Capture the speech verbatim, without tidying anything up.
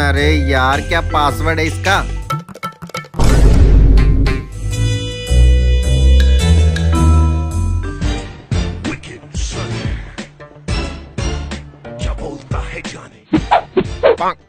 अरे यार, क्या पासवर्ड है इसका? क्या बोलता है जाने।